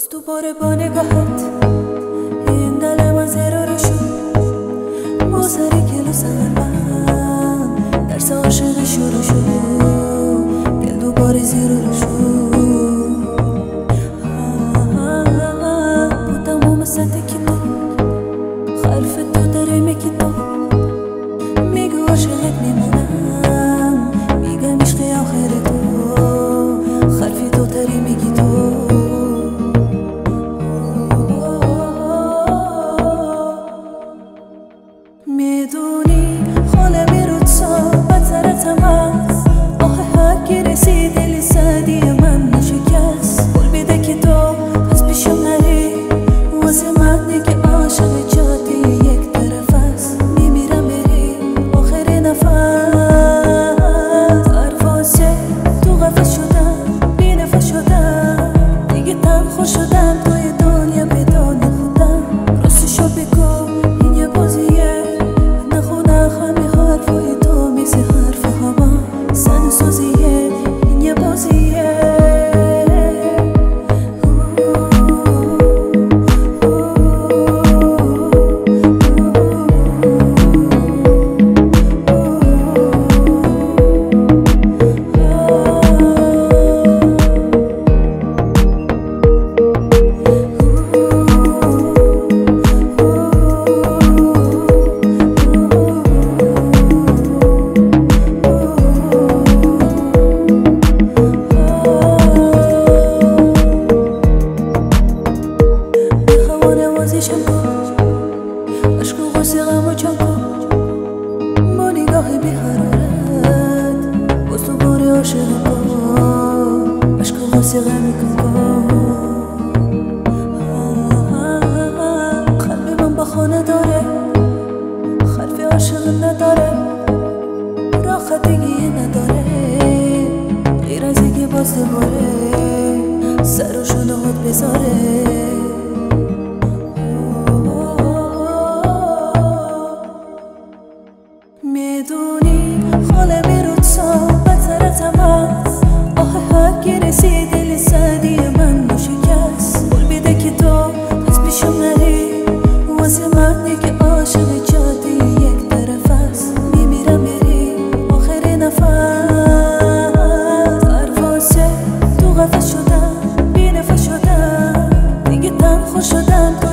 باز دوباره با نگاهت این دل من زیر رو شد با سر کلو سرم درس عاشق شروع شد دل دوباره زیر رو شد با تمام سطح کتاب حرف تو داره میگی تو میگو عاشقت میمونم میگم عشق آخر تو حرفی تو تری میگی تو میدونی حال میرود صحبت سرتم هست آه هر کی رسید دل سعدی من نشکست قول بیده که تو از پیشم نری واسه مردی که عاشق جاده یک طرف است میمیرم بری آخر نفس پروازه تو قفس شدم بی نفس شدم دیگه تنها شدم توی دنیا بدون خودم راستشو بگو این یه بازیه همه حرفای تو مثل حرف هوا سن سوزیه این یه بازیه عشق و غصه غم و چاکو با نگاه بی حرارت باز دوباره عاشق کن عشق و غصه غمی کن قلب من بخانه داره حرف عاشق نداره راحتگی نداره غیر از اینکه باز دوباره سرشو نهاد بذاره میدونی حال میرود صحبت سرتم هست آه هر کی رسید دل سعدی من نشکست قول بیده که تو از پیشم نری واسه مردی که عاشق جاده یک طرف است میمیرم بری آخر نفس پروازه تو قفس شدم بی نفس شدم دیگه تنها شدم